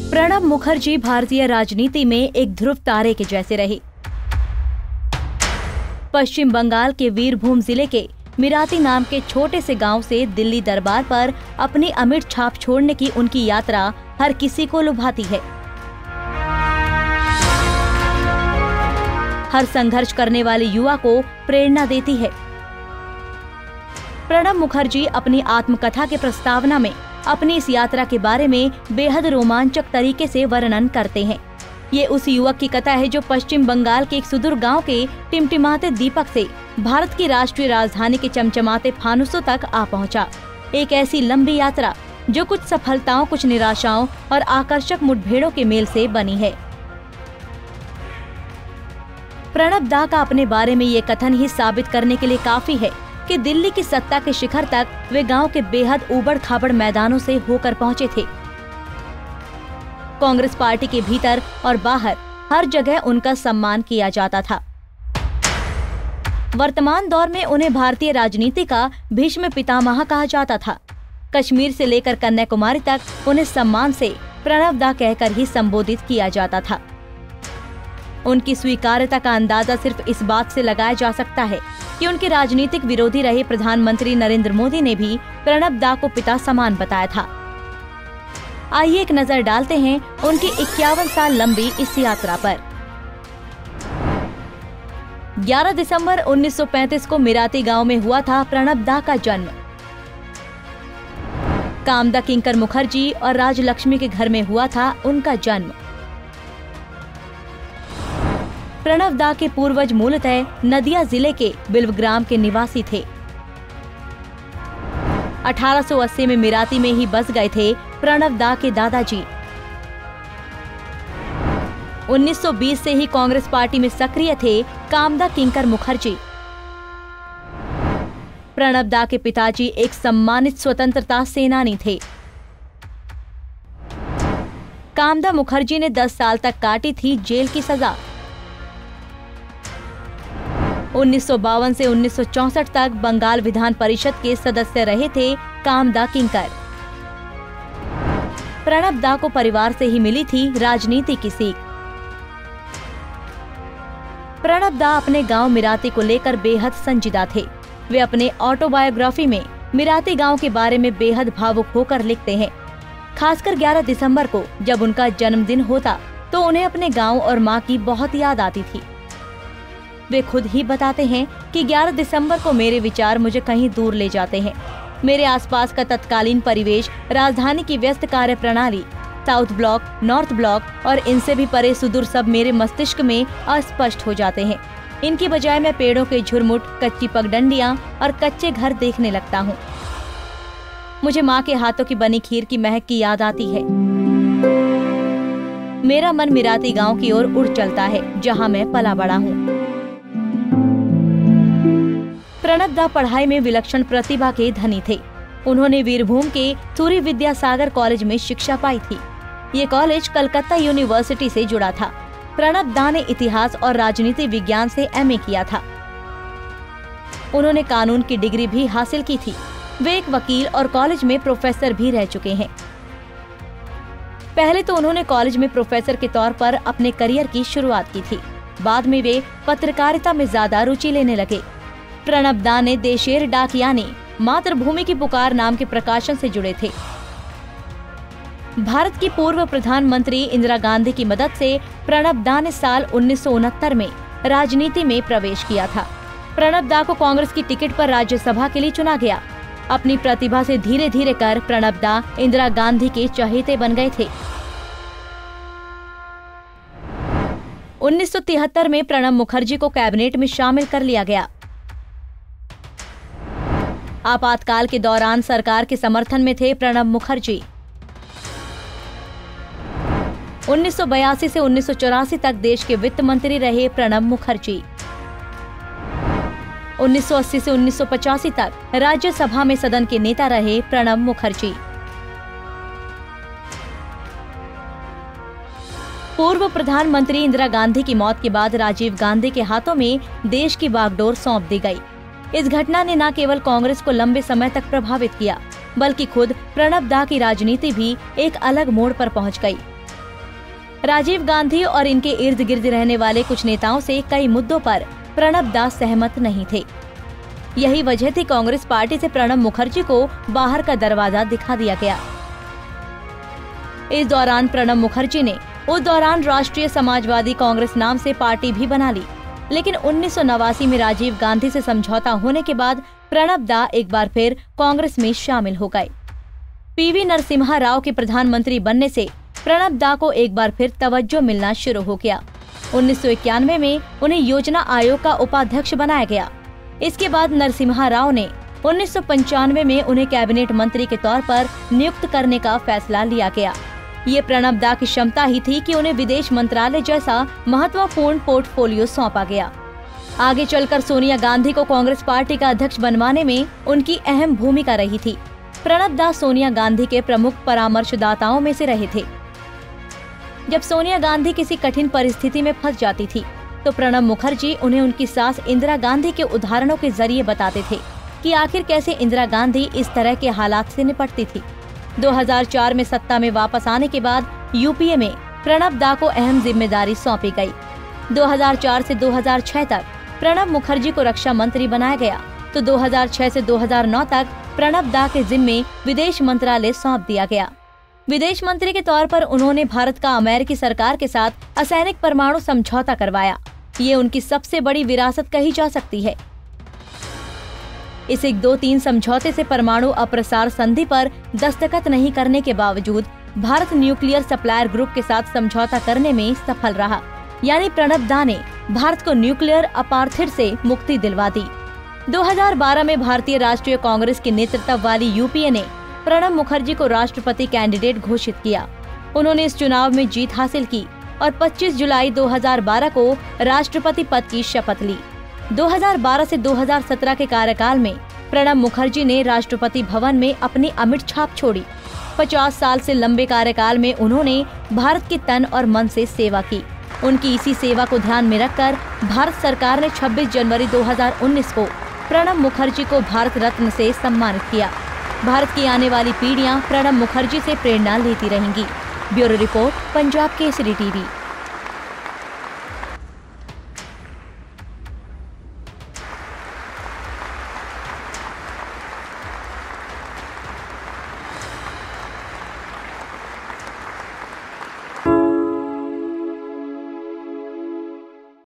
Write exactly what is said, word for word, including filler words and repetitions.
प्रणब मुखर्जी भारतीय राजनीति में एक ध्रुव तारे के जैसे रहे। पश्चिम बंगाल के वीरभूम जिले के मिराती नाम के छोटे से गांव से दिल्ली दरबार पर अपनी अमिट छाप छोड़ने की उनकी यात्रा हर किसी को लुभाती है। हर संघर्ष करने वाले युवा को प्रेरणा देती है। प्रणब मुखर्जी अपनी आत्मकथा के प्रस्तावना में अपनी इस यात्रा के बारे में बेहद रोमांचक तरीके से वर्णन करते हैं। ये उस युवक की कथा है जो पश्चिम बंगाल के एक सुदूर गांव के टिमटिमाते दीपक से भारत की राष्ट्रीय राजधानी के चमचमाते फानुसों तक आ पहुंचा। एक ऐसी लंबी यात्रा जो कुछ सफलताओं, कुछ निराशाओं और आकर्षक मुठभेड़ों के मेल से बनी है। प्रणब दा का अपने बारे में ये कथन ही साबित करने के लिए काफी है कि दिल्ली की सत्ता के शिखर तक वे गांव के बेहद उबड़ खाबड़ मैदानों से होकर पहुंचे थे। कांग्रेस पार्टी के भीतर और बाहर हर जगह उनका सम्मान किया जाता था। वर्तमान दौर में उन्हें भारतीय राजनीति का भीष्म पितामह कहा जाता था। कश्मीर से लेकर कन्याकुमारी तक उन्हें सम्मान से प्रणब दा कहकर ही संबोधित किया जाता था। उनकी स्वीकार्यता का अंदाजा सिर्फ इस बात से लगाया जा सकता है कि उनके राजनीतिक विरोधी रहे प्रधानमंत्री नरेंद्र मोदी ने भी प्रणब दा को पिता समान बताया था। आइए एक नजर डालते हैं उनकी इक्यावन साल लंबी इस यात्रा पर। ग्यारह दिसंबर उन्नीस सौ पैंतीस को मिराती गांव में हुआ था प्रणब दा का जन्म। कामदा किंकर मुखर्जी और राजलक्ष्मी के घर में हुआ था उनका जन्म। प्रणब दा के पूर्वज मूलतः नदिया जिले के बिल्वग्राम के निवासी थे। अठारह सौ अस्सी में मिराती में ही बस गए थे प्रणब दा के दादाजी। उन्नीस सौ बीस से ही कांग्रेस पार्टी में सक्रिय थे कामदा किंकर मुखर्जी। प्रणब दा के पिताजी एक सम्मानित स्वतंत्रता सेनानी थे। कामदा मुखर्जी ने दस साल तक काटी थी जेल की सजा। उन्नीस सौ बावन से उन्नीस सौ चौसठ तक बंगाल विधान परिषद के सदस्य रहे थे कामदा किंकर। प्रणब दा को परिवार से ही मिली थी राजनीति की सीख। प्रणब दा अपने गांव मिराती को लेकर बेहद संजीदा थे। वे अपने ऑटोबायोग्राफी में मिराती गांव के बारे में बेहद भावुक होकर लिखते हैं। खासकर ग्यारह दिसंबर को जब उनका जन्मदिन होता तो उन्हें अपने गांव और मां की बहुत याद आती थी। वे खुद ही बताते हैं कि ग्यारह दिसंबर को मेरे विचार मुझे कहीं दूर ले जाते हैं। मेरे आसपास का तत्कालीन परिवेश, राजधानी की व्यस्त कार्य प्रणाली, साउथ ब्लॉक, नॉर्थ ब्लॉक और इनसे भी परे सुदूर सब मेरे मस्तिष्क में अस्पष्ट हो जाते हैं। इनकी बजाय मैं पेड़ों के झुरमुट, कच्ची पगडंडियां और कच्चे घर देखने लगता हूँ। मुझे माँ के हाथों की बनी खीर की महक की याद आती है। मेरा मन मिराती गांव की ओर उड़ चलता है जहाँ मैं पला बड़ा हूँ। प्रणब दा पढ़ाई में विलक्षण प्रतिभा के धनी थे। उन्होंने वीरभूम के सूर्य विद्यासागर कॉलेज में शिक्षा पाई थी। ये कॉलेज कलकत्ता यूनिवर्सिटी से जुड़ा था। प्रणब दा ने इतिहास और राजनीति विज्ञान से एमए किया था। उन्होंने कानून की डिग्री भी हासिल की थी। वे एक वकील और कॉलेज में प्रोफेसर भी रह चुके हैं। पहले तो उन्होंने कॉलेज में प्रोफेसर के तौर पर अपने करियर की शुरुआत की थी। बाद में वे पत्रकारिता में ज्यादा रुचि लेने लगे। प्रणब दा ने देशेर डाक यानी मातृभूमि की पुकार नाम के प्रकाशन से जुड़े थे। भारत की पूर्व प्रधानमंत्री इंदिरा गांधी की मदद से प्रणब दा ने साल उन्नीस सौ उनहत्तर में राजनीति में प्रवेश किया था। प्रणब दा को कांग्रेस की टिकट पर राज्यसभा के लिए चुना गया। अपनी प्रतिभा से धीरे धीरे कर प्रणब दा इंदिरा गांधी के चहेते बन गए थे। उन्नीस सौ तिहत्तर में प्रणब मुखर्जी को कैबिनेट में शामिल कर लिया गया। आपातकाल के दौरान सरकार के समर्थन में थे प्रणब मुखर्जी। उन्नीस सौ बयासी से उन्नीस सौ चौरासी तक देश के वित्त मंत्री रहे प्रणब मुखर्जी। उन्नीस सौ अस्सी से उन्नीस सौ पचासी तक राज्यसभा में सदन के नेता रहे प्रणब मुखर्जी। पूर्व प्रधानमंत्री इंदिरा गांधी की मौत के बाद राजीव गांधी के हाथों में देश की बागडोर सौंप दी गई। इस घटना ने न केवल कांग्रेस को लंबे समय तक प्रभावित किया, बल्कि खुद प्रणब दा की राजनीति भी एक अलग मोड़ पर पहुंच गई। राजीव गांधी और इनके इर्द गिर्द रहने वाले कुछ नेताओं से कई मुद्दों पर प्रणब दा सहमत नहीं थे। यही वजह थी कांग्रेस पार्टी से प्रणब मुखर्जी को बाहर का दरवाजा दिखा दिया गया। इस दौरान प्रणब मुखर्जी ने उस दौरान राष्ट्रीय समाजवादी कांग्रेस नाम से पार्टी भी बना ली, लेकिन उन्नीस सौ नवासी में राजीव गांधी से समझौता होने के बाद प्रणब दा एक बार फिर कांग्रेस में शामिल हो गए। पीवी नरसिम्हा राव के प्रधानमंत्री बनने से प्रणब दा को एक बार फिर तवज्जो मिलना शुरू हो गया। उन्नीस सौ इक्यानवे में उन्हें योजना आयोग का उपाध्यक्ष बनाया गया। इसके बाद नरसिम्हा राव ने उन्नीस सौ पंचानवे में उन्हें कैबिनेट मंत्री के तौर पर नियुक्त करने का फैसला लिया गया। ये प्रणब दा की क्षमता ही थी कि उन्हें विदेश मंत्रालय जैसा महत्वपूर्ण पोर्टफोलियो सौंपा गया। आगे चलकर सोनिया गांधी को कांग्रेस पार्टी का अध्यक्ष बनवाने में उनकी अहम भूमिका रही थी। प्रणब दा सोनिया गांधी के प्रमुख परामर्शदाताओं में से रहे थे। जब सोनिया गांधी किसी कठिन परिस्थिति में फंस जाती थी तो प्रणब मुखर्जी उन्हें उनकी सास इंदिरा गांधी के उदाहरणों के जरिए बताते थे कि आखिर कैसे इंदिरा गांधी इस तरह के हालात से निपटती थी। दो हज़ार चार में सत्ता में वापस आने के बाद यूपीए में प्रणब दा को अहम जिम्मेदारी सौंपी गई। दो हज़ार चार से दो हज़ार छह तक प्रणब मुखर्जी को रक्षा मंत्री बनाया गया, तो दो हज़ार छह से दो हज़ार नौ तक प्रणब दा के जिम्मे विदेश मंत्रालय सौंप दिया गया। विदेश मंत्री के तौर पर उन्होंने भारत का अमेरिकी सरकार के साथ असैनिक परमाणु समझौता करवाया। ये उनकी सबसे बड़ी विरासत कही जा सकती है। इस एक दो तीन समझौते से परमाणु अप्रसार संधि पर दस्तखत नहीं करने के बावजूद भारत न्यूक्लियर सप्लायर ग्रुप के साथ समझौता करने में सफल रहा। यानी प्रणब दा ने भारत को न्यूक्लियर अपार्थीड से मुक्ति दिलवा दी। दो हज़ार बारह में भारतीय राष्ट्रीय कांग्रेस के नेतृत्व वाली यूपीए ने प्रणब मुखर्जी को राष्ट्रपति कैंडिडेट घोषित किया। उन्होंने इस चुनाव में जीत हासिल की और पच्चीस जुलाई दो हज़ार बारह को राष्ट्रपति पद की शपथ ली। दो हज़ार बारह से दो हज़ार सत्रह के कार्यकाल में प्रणब मुखर्जी ने राष्ट्रपति भवन में अपनी अमिट छाप छोड़ी। पचास साल से लंबे कार्यकाल में उन्होंने भारत के तन और मन से सेवा की। उनकी इसी सेवा को ध्यान में रखकर भारत सरकार ने छब्बीस जनवरी दो हज़ार उन्नीस को प्रणब मुखर्जी को भारत रत्न से सम्मानित किया। भारत की आने वाली पीढ़ियां प्रणब मुखर्जी से प्रेरणा लेती रहेंगी। Bureau report, Punjab Kesari TV.